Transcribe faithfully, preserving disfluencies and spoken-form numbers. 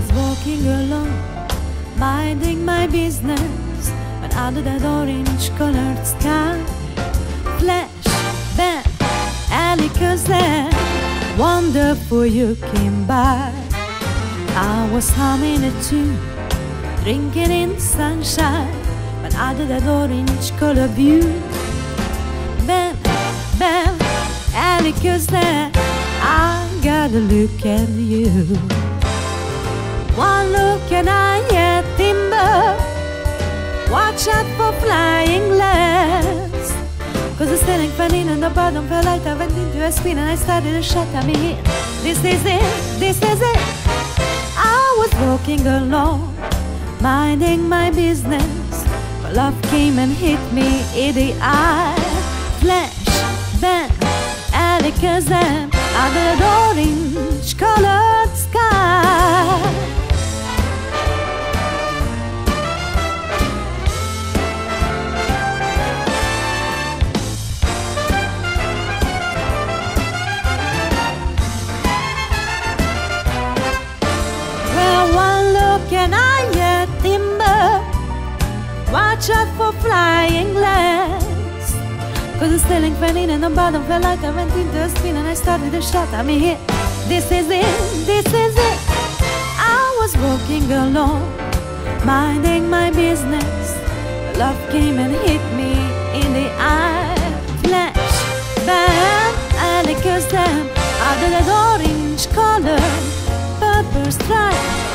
was walking alone, minding my business, when under that orange-colored sky, flash, bang, alley, 'cause then wonderful you came by. I was humming a tune, drinking in sunshine, when under that orange-colored view, bam, bam, alley, 'cause then I gotta look at you. One look and I get timber. Watch out for flying glass, 'cause the ceiling fell in and the bottom fell out. I went into a spin and I started to shut up me. This is it, this is it. I was walking alone, minding my business, but love came and hit me in the eye. Flash, bang, alley, 'cause then under the orange-colored sky. Well, one look and I get timber. Watch out for flying glass, 'cause the ceiling fell in and the bottom fell out. I went into a spin and I started to shout. I mean, here, this is it, this is it. I was walking alone, minding my business. Love came and hit me in the eye. Flash, bam, alley, 'cause then under that orange color, purple stripe,